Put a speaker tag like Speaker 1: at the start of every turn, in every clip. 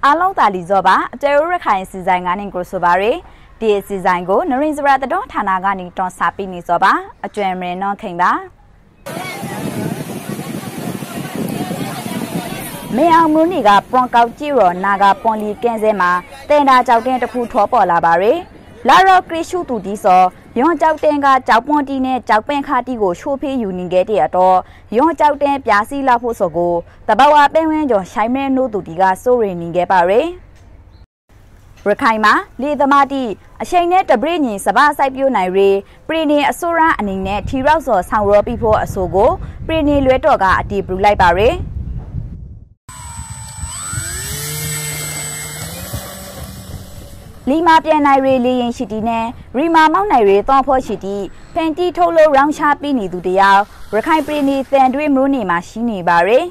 Speaker 1: 阿龙大理做吧，这有人看是在安宁国说吧嘞。第一是在个，那人是不是在当他那个你当傻逼你做吧？专门能看吧。没有木那个帮高肌肉那个帮你干什么？但那酒店的铺托包了吧嘞？拉到可以修土地说，用酒店个酒帮地呢，酒店卡地个收费有人给的多，用酒店表示拉铺说个，但把我本来就下面弄土地个收人人给吧嘞。รถไฟมาลีตมาดีเช่นนี้ดับเบิลยิงสบายใส่ผิวในเรือปรีนีอสุราอันนี้เนี่ยที่เราสอนสังรอปีโพอสุโกปรีนีเลือดตัวก็อดีปรุไลบาร์ลีมาเปลี่ยนในเรือเลี้ยงชิดีเนี่ยรีมาเมาในเรือต้องพอชิดีเป็นที่ทั่วโลกรังชาปีนี้ดูเดียวรถไฟปรีนีแสดงด้วยมือนี่มาชินีบาร์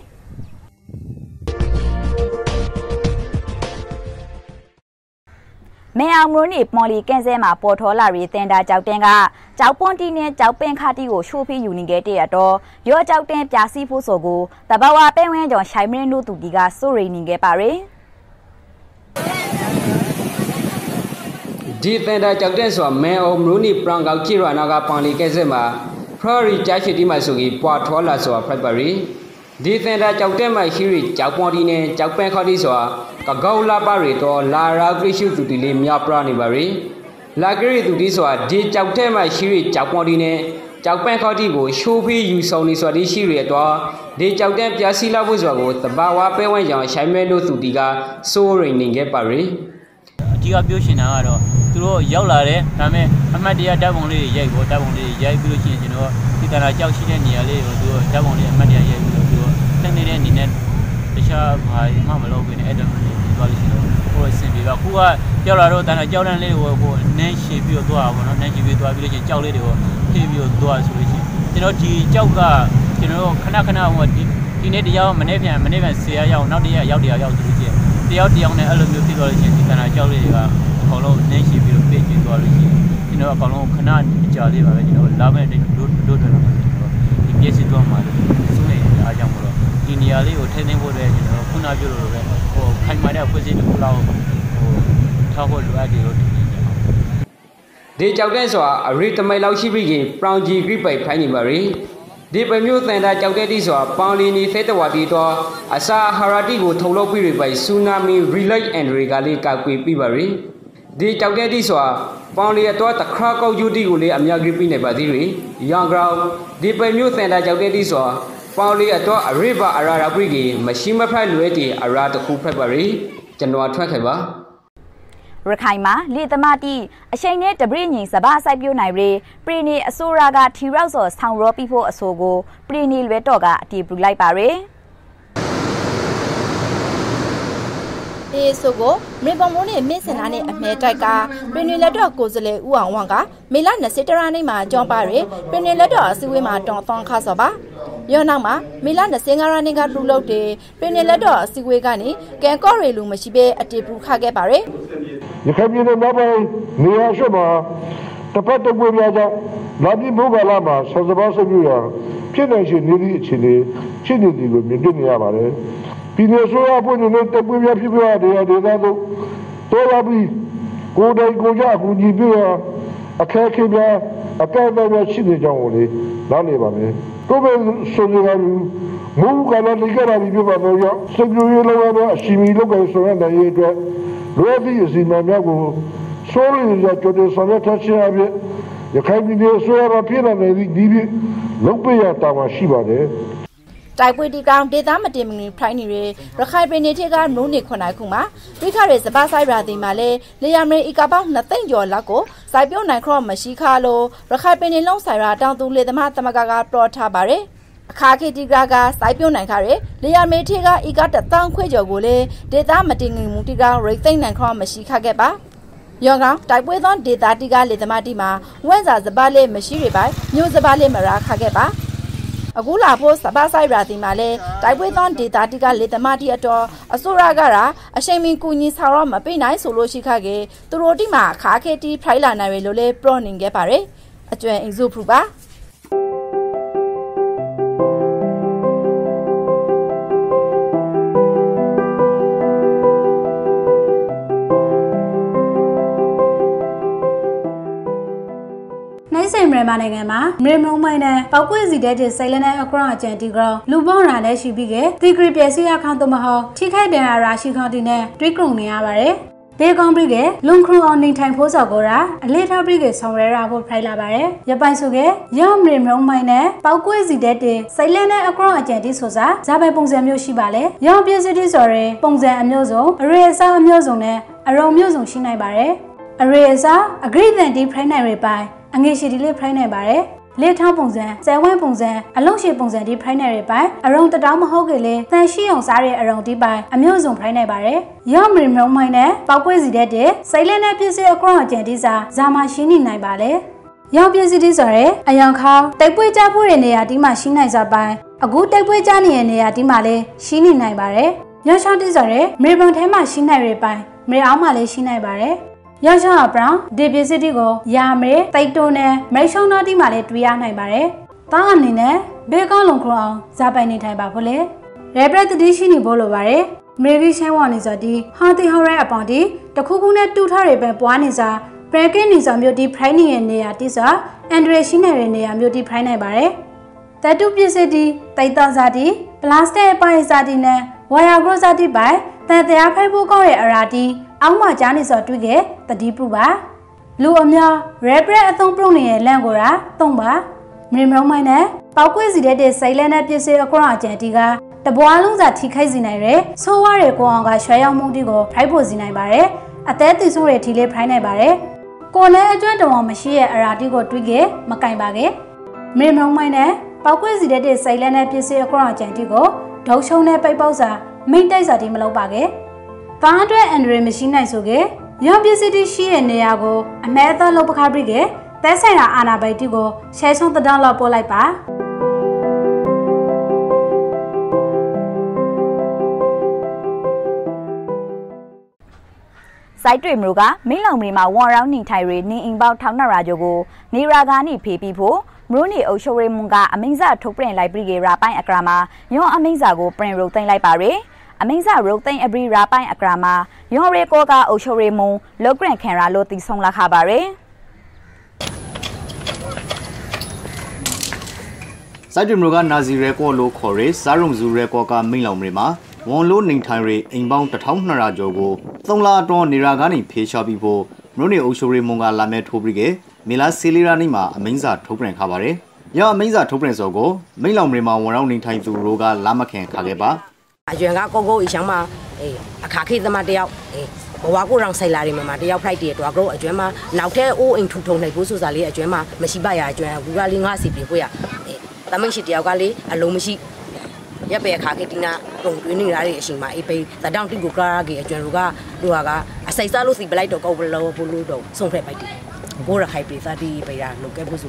Speaker 1: แม่เอามือนี่มอลีแกนเซมาปอทอลารีเตนดาเจ้าเต็งกะเจ้าปอนตีเนี่ยเจ้าเป็นคาที่โกชูพี่อยู่นี่เกเตอะตอยอเจ้าเต็งปยาซีผู้โสโกแต่บ่าวเป็นเวนจ่อใช้เมนูตุกิกาสุรีนี่เกปาเร
Speaker 2: ดีเตนดาเจ้าเต็งสวแม่เอามือนี่ปรางเกาจิรานากาปองลีแกนเซมาพระริจาชิติมาสุกีปอทอลาสวพระบารีดีเตนดาเจ้าเต็งมาชิริเจ้าปอนตีเนี่ยเจ้าเป็นคาที่สวกะเกาลาบารีโตลารากริชุตุติเลมียาปรานิบารีลากริตุติสวดีเจ้าเต็งมาชิริเจ้าปอนตีเนี่ยเจ้าเป็นคาที่โกชูพี่อยู่สองนิสวดีชิริตัวดีเจ้าเต็งปยาศิลาบุษวโกตบ่าวเป็นวันยังใช้เมนูตุติกาโซรินิงเกปารี
Speaker 3: ที่ก็ပြောရှင်တာကတော့သူတို့ရောက်လာတယ်ဒါပေမဲ့အမှတ်တရဓာတ်ပုံလေးတွေရိုက်ဖို့ဓာတ်ပုံလေးတွေရိုက်ပြီးလို့ရှိရင်ကျွန်တော်ဒီတရာကြောက်ရှိတဲ့နေရာလေးကိုသူတို့ဓာတ်ပုံလေးအမှတ်တရရိုက်ပြီးတော့သူတို့တက်နေတဲ့အနေနဲ့တခြားဘာမှမလုပ်ဘဲနဲ့အဲ့ဒါမျိုးလေးပြောလို့ရှိရင်ဟိုအဆင်ပြေပါခုကကြောက်လာတော့တန်းကြောက်တန်းလေးကိုဟိုနန်းရှည်ပြီးတော့သွားတာပေါ့နော်နန်းရှည်ပြီးသွားပြီးလို့ရှိရင်ကြောက်လေးတွေကိုဖြည့်ပြီးတော့သွားဆိုလို့ရှိရင်ကျွန်တော်ဒီကြောက်ကကျွန်တော်ခဏဟိုဒီနေ့တရားမနေ့ပြန်10ရောက်နောက်တရက်ရောက်ဆိုလို့ရှိရင်တယောက်နဲ့အဲ့လိုမျိုးဖြစ်သွားလို့ရှိရင်ဒီတန်းကြောက်လေးတွေကအကောင်လုံးနန်းရှည်ပြီးတော့ပြေးကျသွားလို့ရှိရင်ကျွန်တော်အကောင်လုံးခဏကြာလေးပါပဲကျွန်တော်လာမဲ့တို့တော့ကျွန်တော်ဒီပြည့်စုံသွားမှာလို့စိုးနေအားကြောင့်မလို့ဒီနေရာလေးကိုထိန်းသိမ်းဖို့အတွက်ကျွန်တော်ခုနပြောလို့ပဲဟိုခိုင်မာတဲ့ဖွဲ့စည်းတစ်ခုလောက်ဟိုထောက်ဖို့လိုအပ်တယ်လို့ထင်တယ်
Speaker 2: ဒီကြောက်တဲ့ဆိုတာအရိတမိုင်လောက်ရှိပြီးရင်ပရောင်ဂျီဂရိပိတ်ဖိုင်းနေပါရီဒီပမျိုးတန်တာကြောက်တဲ့တိဆိုတာပေါင်လီနီသေတဝါတီတော့အစာဟာရာတီကိုထုံလုပ်ပြီးပိုင်ဆူနာမီရီလိုက်အန်ရီကလေးကောက်ကွေပြီးပါရီဒီကြောက်တဲ့တိဆိုတာပေါင်လီတော့တခါကောက်ယူတီကိုလေးအများကြီးပြီးနေပါသေးတယ်ရောင်ကောင်ဒီပမျိုးတန်တာကြောက်တဲ့တိဆိုတာပေါင်လီတော့အရိဘာအရာရာပရိကြီးမရှိမဖက်လွဲတီအရာတခုဖက်ပါရီကျွန်တော်ထွက်ခဲ့ပါ
Speaker 1: ရခိုင်မှာလေသမားတီအချိန်နဲ့တပည့်ညီစဘာဆိုင်ပြိုနိုင်ရေပရီနီအစိုးရကထီရောက်စော်ဆောင်းရောပြီးဖို့အဆိုကိုပရီနီလွဲတော့ကအတီးပူလိုက်ပါရယ်
Speaker 4: ဒီဆိုကိုမေပုံမိုးနဲ့မင်းစင်နာနဲ့အမဲတိုက်ကပရီနီလက်တော့ကိုစလေဦးအောင်ဝမ်ကမေလ20တရနေ့မှာကြောင်းပါရယ်ပရီနီလက်တော့အစည်းအဝေးမှာတောင်းတောင်းခါစောပါရောနောက်မှာမေလ25ရက်နေ့ကပြုလုပ်တဲ့ပရီနီလက်တော့အစည်းအဝေးကနေကန်ကော့ရီလူမရှိဘဲအတီးပူခခဲ့ပါရယ်
Speaker 5: ရခိုင်ပြည်နယ်မှာနေရာရှိမှာတပတ်တပွေများကြောင့်လာပြီးဘုဂလာမှာဆောစဘာဆပြရဖြစ်နေရှိနေသည့်အခြေအနေဖြစ်နေသည်ကိုမြင်တွေ့နေရပါတယ်ပြည်နယ်ဆိုရအဖွဲ့နဲ့တပွေများဖြစ်ပြရတဲ့ဒေသတို့တော်လာပြီးကိုယ်တိုင်ကိုကြအကူညီပြရအခက်အခဲများအကန့်အသတ်များရှိနေကြောင်းကိုလေနားလည်ပါမယ်ကိုယ်ပဲဆိုနေကြဘူးမူကလည်းဒီကရာပြီးပြပါတော့ရစပြရလောကအရှိမီလောက်ကဆိုရတဲ့ရဲ့အတွက်罗比是那边个，所有人家觉得上面他去那边，也看见的所有的别人那里边，老百姓当然习惯的。
Speaker 4: တိုက်ပွဲဒီကောင်ဒေသမတင်မီဖိုင်းနေရရခိုင်ပြည်နယ်ထဲကနိုးနေခွန်နိုင်ခုမှာပြီးခရဲစပါဆိုင်ရာဒီမှာလဲလေယာမဲအီကပေါင်း2သိန်းကျော်လောက်ကိုစိုက်ပြုတ်နိုင်ခရော့မရှိခါလို့ရခိုင်ပြည်နယ်လုံးဆိုင်ရာတောင်သူလေသမားတမကပလော့ထားပါတယ်အခါခေတီကစိုက်ပြုတ်နိုင်ခရဲလေယာမဲထဲကအီက1000ခွဲကျော်ကိုလေဒေသမတင်ငီမူတီကရိတ်သိန်းနိုင်ခရော့မရှိခခဲ့ပါရောကောင်တိုက်ပွဲသောဒေတာတီကလေသမားတီမှာဝဲစာစပါးလေးမရှိရပိုင်မျိုးစပါးလေးမရာခခဲ့ပါအခုလာဖို့စပါးဆိုင်ရာဒီမှာလဲတိုက်ပွဲသောဒေတာတီကလေသမားတီအတော်အစိုးရကရာအချိန်မီကူညီဆောင်တော့မပိနိုင်ဆိုလို့ရှိခခဲ့သူတို့တီမှာခါခဲတီဖိုင်လာနိုင်ရလို့လဲပရော့နေခဲ့ပါတယ်အကျွမ်းအင်ဇုဖရူပါ
Speaker 6: မြန်မာနိုင်ငံမှာမြေမုံမိုင်းနဲ့ပောက်ကွေ့စီတဲ့ဆိုင်လနဲ့အကရောအကျန်တီကရောလူပေါင်းရာနဲ့ရှိပြီးကတီဂရီပြည့်စည်အခါသမဟောထိခိုက်တဲ့ရာရှိခေါတီနဲ့တွေးကြုံနေရပါတယ်ဒေကွန်ပရီကလွန်ခရုအောင်နေထိုင်ဖို့စော်ကိုရာအလေးထားပရီကဆောင်ရဲရာဖို့ဖိုင်လာပါတယ်ရပိုင်ဆိုကရောင်မြေမုံမိုင်းနဲ့ပောက်ကွေ့စီတဲ့ဆိုင်လနဲ့အကရောအကျန်တီဆိုစားဇာပိုင်ပုံစံမျိုးရှိပါလေရောင်ပြည့်စည်တီဆိုရဲပုံစံအမျိုးစုံအရေအစားအမျိုးစုံနဲ့အရုံမျိုးစုံရှိနိုင်ပါတယ်အရေအစားအဂရိတန်တီဖိုင်နိုင်ရပိုင်အငွေရှိတီလေးဖိုင်နိုင်ပါတယ်လေထောင်းပုံစံဆယ်ဝင်းပုံစံအလုံးရှိပုံစံဒီဖိုင်နယ်တွေပိုင်အရုံတတောင်းမဟုတ်ကြလေတန်ရှိအောင်စားတဲ့အရုံဒီပိုင်အမျိုးစုံဖိုင်နိုင်ပါတယ်ရော့မရီမုံမိုင်းနဲ့ပောက်ကွေ့စီတဲ့စိတ်လက်နဲ့ပြည့်စည်အကောအကျန်ဒီစာဇာမရှိနေနိုင်ပါလေရော့ပြည့်စည်ဒီဆိုရဲအယောင်ခေါတိုက်ပွဲကြဖို့တဲ့နေရာဒီမှာရှိနိုင်စားပိုင်အခုတိုက်ပွဲကြနေတဲ့နေရာဒီမှာလည်းရှိနေနိုင်ပါတယ်ရော့ချောင်းဒီဆိုရဲမေဘုံထဲမှာရှိနိုင်ရပိုင်မေအောင်မှာလည်းရှိနိုင်ပါတယ်ရောက်ချောင်းအပရောင်ဒီပစ္စည်းတွေကိုရာမဲတိုက်တိုးနဲ့မိတ်ရှုံးတော်ဒီမှာလည်းတွေ့ရနိုင်ပါတယ်။တောင်းအနေနဲ့ဘေးကောင်းလုံခအောင်ဇာပိုင်နေထိုင်ပါဖို့လေ။ရေပရက်တတိရှိနေဖို့လိုပါတယ်။မေဂီရှင်းဝနေစောဒီဟာတီဟော်ရဲအပေါင်ဒီတခုခုနဲ့တူထားတွေပဲပွားနေစားပရကင်းနေစောမျိုးဒီဖရိုင်းနေရဲ့နေရာတိစားအန်ဒရရှိနေတဲ့နေရာမျိုးဒီဖရိုင်းနိုင်ပါတယ်။တတုပစ္စည်းဒီတိုက်တော်စားဒီပလတ်စတစ်အပိုင်းစားဒီနဲ့ဝါယာဂရိုစားဒီပိုင်တန်တရားဖိုက်ဖို့ကောင်းရဲ့အရာဒီအောက်မှာကြားနေစောတွေ့ခဲ့တတိပူပါလူအများရဲပရက်အသုံးပြုနေတဲ့လန့်ကိုရာသုံးပါမြေမုံမိုင်းနဲ့ပောက်ကွေ့စီတဲ့စိတ်လက်နဲ့ပြည့်စည်အကောအကျန်တီကတပွားလုံးစာထိခိုက်စီနိုင်တယ်ဆိုးဝါးတဲ့ကိုအောင်ကရွှဲရောက်မှုတီကိုဖိုက်ဖို့စီနိုင်ပါတယ်အသေးသေးဆိုးတဲ့ထီလေးဖိုင်းနိုင်ပါတယ်ကိုလည်းအကျွမ်းတော်မရှိရဲ့အရာတီကိုတွေးခဲ့မကင်ပါခဲ့မြေမုံမိုင်းနဲ့ပောက်ကွေ့စီတဲ့စိတ်လက်နဲ့ပြည့်စည်အကောအကျန်တီကိုဒုံရှုံနဲ့ပိတ်ပေါက်စာမိတ်တိုက်စာတီမလုပ်ပါခဲ့ကားအတွက်အန်ဒရီမရှိနိုင်ဆိုကေရောင်ပစ္စည်းရှိတဲ့နေရာကိုအမဲအသောလောက်ပခါပြိကေတဲဆိုင်ရာအာနာဘိုက်တီကိုရှဲဆုံးတဒေါလောက်ပို့လိုက်ပါ
Speaker 1: စိုက်တွေမျိုးကမိလောင်မေမှာဝွန်ရောင်းနေထိုင်ရနေအိမ်ပေါထောင်းနာရာဂျိုကိုနေရာကနေဖေးပြီးဖို့မျိုးနေအုပ်ချုပ်ရေးမွန်ကအမိန့်စာထုတ်ပြန်လိုက်ပြီးကေရာပိုင်းအကရာမှာရောအမိန့်စာကိုပြင်ရုပ်သိမ်းလိုက်ပါရယ်အမိန့်စာရုပ်သိမ်းအပြီးရာပိုင်းအကရာမှာရောရဲကောကအုပ်ချုပ်ရေးမွန်လော့ဂရန်ခံရာလို့သိဆုံးလာခပါရယ်
Speaker 7: စိုက်တွေမျိုးကနာဇီရဲကောလို့ခေါ်ရယ်စားရုံစုရဲကောကမိလောင်မေမှာဝန်လို့နေထိုင်ရအိမ်ပေါင်း1200ကျော်ကို3လအတွင်းနေရာကနေဖေးချပြီးဖို့မြို့နေအုပ်ချုပ်ရေးမွန်ကလာမဲထိုးပြီးကမေလာစီလီရာနေမှာအမိန့်စာထုတ်ပြန်ခါပါတယ်။ရောအမိန့်စာထုတ်ပြန်စောကိုမိလောင်မေမှာဝန်ရောက်နေထိုင်သူတို့ကလာမခင်ခါခဲ့ပါ
Speaker 8: အကျွမ်းကကိုကိုအရှမ်းမှာအခါခေသမတယောက်ဘဝကိုရောင်ဆိုင်လာတွေမှာတယောက်ဖိုက်တည်းတော့ကတော့အကျွမ်းမှာနောက်ထပ်အိုးအိမ်ထူထုံနိုင်ဖို့ဆိုစားလေးအကျွမ်းမှာမရှိပါရအကျွမ်းကူကလေးငါစီပြေကိုရတမိတ်ရှိတယောက်ကလေးအလုံးမရှိရပ်ပဲအခါခေတီနာပုံတွင်းနေတာတွေအချိန်မှာအေးပေးတတောင်တိကိုကရာကြီးအကျွမ်းတို့ကအစိတ်စားလို့စီပလိုက်တော့ကောက်ဘလို့ဘလို့တော့ဆုံးဖက်ပိုက်တည်ဘိုးရခိုင်ပြေသားတီးပေးတာလုကဲဖို့ဆို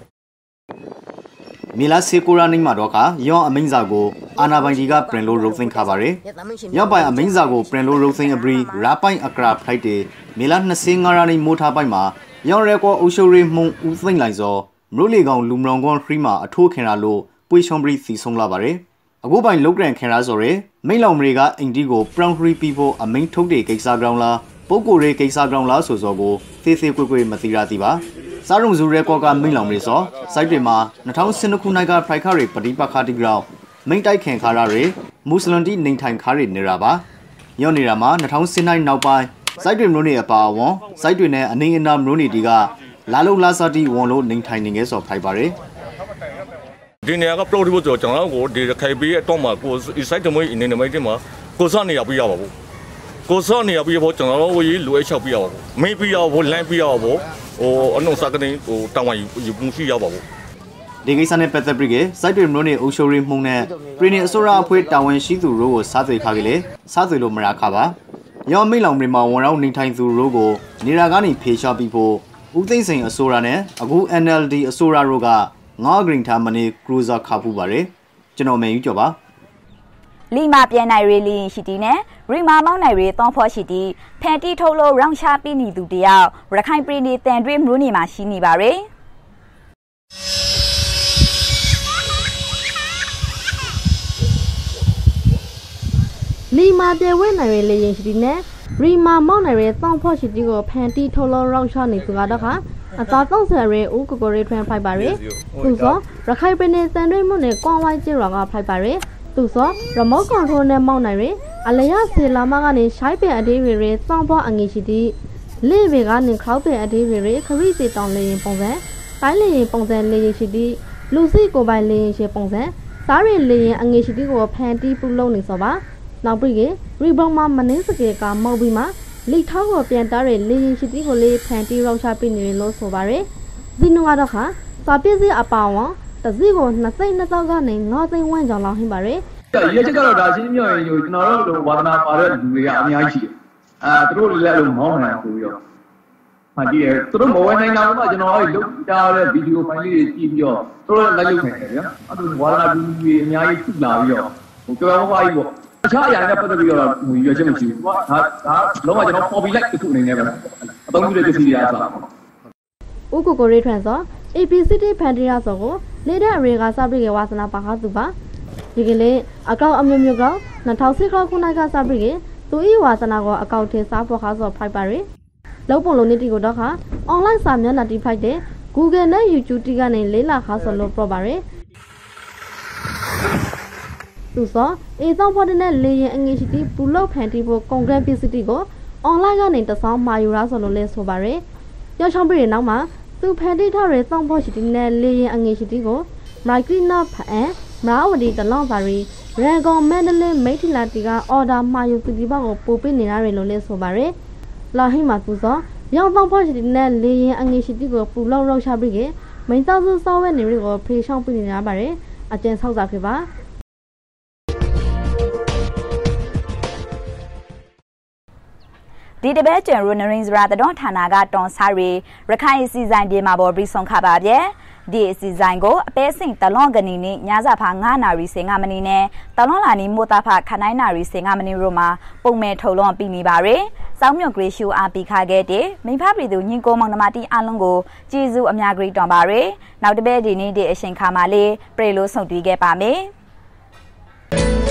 Speaker 7: မီလာစီကိုရာနိမှာတော့ကယောအမိန့်စာကိုအာနာပိုင်ကြီးကပြင်လို့ရုပ်သိမ်းခါပါရယ်ရောက်ပိုင်အမိန့်စာကိုပြင်လို့ရုပ်သိမ်းအပြီးရာပိုင်အကရာဖိုက်တေမီလာ25ရာနိမိုးထားပိုင်မှာရောက်ရဲကောအုပ်ချုပ်ရေးမှုဦးသိမ်းလိုက်စောမြို့လေကောင်လူမရောင်ကွန်ခရီမှာအထိုးခင်လာလို့ပွေချွန်ပရီစီဆုံးလာပါရယ်အခုပိုင်လုတ်ကန်ခင်လာဆိုရယ်မိလောင်မရီကအင်တီကိုပရောင်ခရီပီဖို့အမိန့်ထုတ်တဲ့ကိစ္စကြောင်းလားပုဂ္ဂိုလ်ရေးကိစ္စကြောင်းလားဆိုစောကိုသေးသေးကွေ့ကွေ့မသိရသေးပါစားရုံစုရဲကောကမိလောင်မရီစောစိုက်တွေမှာ2012ခုနှစ်ကဖရိုက်ခါရီပတိပခါတိကြောင်းမိန့်တိုက်ခင်ခါရရီမွတ်စလင်တီနေထိုင်ခါရီနေရပါရောက်နေတာမှာ2009နောက်ပိုင်းစိုက်တွေမျိုးနေအပါအဝင်စိုက်တွေနဲ့အနေအနာမျိုးနေတီကလာလုံလာစာတီဝန်လို့နေထိုင်နေငယ်စောဖိုက်ပါရယ်
Speaker 9: ဒီနေရာကပလော့ဒီဖို့ကျွန်တော်ကိုဒီခိုင်ပေးတော့မှာကိုစိုက်တမွေးအနေနဲ့မိုက်တင်မှာကိုစနေရပြရပါဘူးကိုစနေရပြဖို့ကျွန်တော်တို့လူအချောက်ပြရပါဘူးမေးပြရဖို့လမ်းပြရပါဘူးအနှုတ်စကနေတောင်းဝယူမှုရှိရပါဘူး
Speaker 7: ဒီကိစ္စနဲ့ပတ်သက်ပြီးစိုက်တွေမျိုးနေအုပ်ချုပ်ရေးမှုနဲ့ပြည်နယ်အစိုးရအဖွဲ့တာဝန်ရှိသူတို့ကိုစားသွေးခါကြလေစားသွေးလို့မရခါပါရောမိလောင်ပြည်မှာဝန်ရောက်နေထိုင်သူတို့ကိုနေရာကနေဖေးချပြီးဖို့ဦးသိန်းစိန်အစိုးရနဲ့အခု NLD အစိုးရတို့ကငါးဂရင်းထားမနေကရူဇာခါဖူးပါတယ်ကျွန်တော်မယ်ယူကြောပါ
Speaker 1: လီမာပြန်နိုင်ရီလီရှိတီနဲ့ရီမာမောင်းနိုင်ရီတောင်းဖို့ရှိတီဖန်တီထုတ်လို့ရောင်းချပြီးနေသူတယောက်ရခိုင်ပြည်နယ်တန်တွဲမျိုးနေမှာရှိနေပါရယ်
Speaker 10: လီမာပြေဝဲနိုင်ရလေရင်ရှိဒီနဲ့ရီမာမောက်နိုင်ရတောင်းဖို့ရှိဒီကိုဖန်တီထုတ်လို့ရောင်းချနေသူကတော့ခအသာသုံးဆယ်ရဲဦးကိုကိုရီထွန်းဖိုက်ပါရယ်သူစောရခိုင်ပြည်နယ်စံတွေမှုနဲ့ကွန်ဝိုင်းကျေးရွာကဖိုက်ပါရယ်သူစောရမော့ကွန်ထရိုးနဲ့မောက်နိုင်ရယ်အလျာဆေလာမကနေရှိုင်းပင်အသေးတွေစောင်းပေါ်အငေရှိသည့်လေဝေကနေခေါပင်အသေးတွေခရီးစီတောင်းလေရင်ပုံစံတိုင်းလေရင်ပုံစံလေရင်ရှိသည့်လူစီကိုပိုင်လေရင်ရှိပုံစံစားရင်လေရင်အငေရှိသည့်ကိုဖန်တီးပူလုံးနေစောပါနောက်ပြီးရီဘုံမှာမနှင်းစကေကမောက်ပြီးမှလိထောက်ကိုပြန်တားတဲ့လေရင်ရှိသည့်ကိုလေးဖန်တီးရောက်ချပြနေလို့ဆိုပါရယ်ဒီနုကတော့ခါစာပြည့်စအပါဝံတစည်းကို2သိန်း2000ကနေ9သိန်းဝန်းကျော်လောက်ဟင်းပါရယ်
Speaker 11: ရဲချက်ကတော့ဒါရှင်းမြောက်ရင်ကျွန်တော်တို့ဝါသနာပါတဲ့လူတွေကအများကြီးရှိတယ်သူတို့လည်းအဲ့လိုမောင်းနိုင်ဆိုပြီးတော့မှကြည့်ရသူတို့မဝယ်နိုင်တာမှကျွန်တော်အဲ့လုတ်တာတဲ့ဗီဒီယိုဖိုင်လေးတွေကြည့်ပြီးတော့သူတို့လည်းလိုက်လုပ်နေတယ်ဗျာအဲ့လိုဝါသနာလူတွေအများကြီးထုလာပြီးတော့ကြောက်ပါကြီးပေါ့အခြားအရာတွေနဲ့ပတ်သက်ပြီးတော့ရွေးချက်မရှိဘူးဒါလုံးဝကျွန်တော် hobby like တစ်ခုအနေနဲ့ပဲအသုံးပြုတဲ့ပစ္စည်းတွေအားဆိုတာ
Speaker 10: ဦးကိုကိုရီထွန်းစော APCT ဖန်တီရာစောကိုလေတဲ့အရေကစပရိကေဝါစနာပါခါသူပါဒီကလေးအကောက်အမျိုးမျိုးက2010ခုနှစ်ကစပရိကေသူဤဝါစနာကိုအကောက်ထင်းစားဖို့ခါစောဖိုက်ပါရယ်လောက်ပုံလုံးနေတီကိုတော့ခါ online စာမျက်နှာတီဖိုက်တဲ့ Google နဲ့ YouTube တီကနေလေးလာခါစောလို့ပြောပါရယ်သူစောအေးသောဖော်တဲ့လေရင်အငေးရှိတီပူလောက်ဖန်တီဖို့ကွန်ဂရက်ပစ္စည်းကို online ကနေတစောင်းမာယူရာဆိုလို့လဲဆိုပါရယ်ရောက်ချောင်းပြည်နောက်မှာသူဖန်တီထားတဲ့စောင်းဖို့ရှိတီနဲ့လေရင်အငေးရှိတီကိုမိုက်ကရီနာဖန်မရာဝတီတလောင်းပါရီရန်ကုန်မန္တလေးမိထီလာတီကအော်ဒါမှာယူသူဒီဘကိုပို့ပေးနေရတယ်လို့လဲဆိုပါရယ်လာဟိမှာသူစောရောင်းသောဖို့ရှိတီနဲ့လေရင်အငေးရှိတီကိုပူလောက်ရောက်ချပြီးကမိန်သောစုစောဝဲနေတွေကိုဖေးချောင်းပြနေရပါတယ်အကျဉ်းဆောက်စာဖြစ်ပါ
Speaker 1: ဒီတပဲကျန်ရိုနရင်းစရာတတော်ဌာနကတွန်စားရီရခိုင်စီဇိုင်းဒီမှာပေါ်ပြီးဆုံးခပါဗျဲဒီစီဇိုင်းကိုအပဲစင်တလွန်ကနီနဲ့ညစာဖာ9နာရီ15မိနစ်နဲ့တလွန်လာနီမိုတာဖာခ9နာရီ15မိနစ်တို့မှာပုံမဲ့ထုံလွန်ပြီးနေပါရယ်စောင်းမြွန်ဂရေရှူအားပြီးခါခဲ့တဲ့မိဖပြည်သူညင်ကိုမောင်နှမတီအားလုံးကိုကျေးဇူးအများကြီးတောင်းပါရယ်နောက်တပဲဒီနေ့ဒီအချိန်ခါမှာလေးပရိလို့ဆုံတွေ့ခဲ့ပါမယ်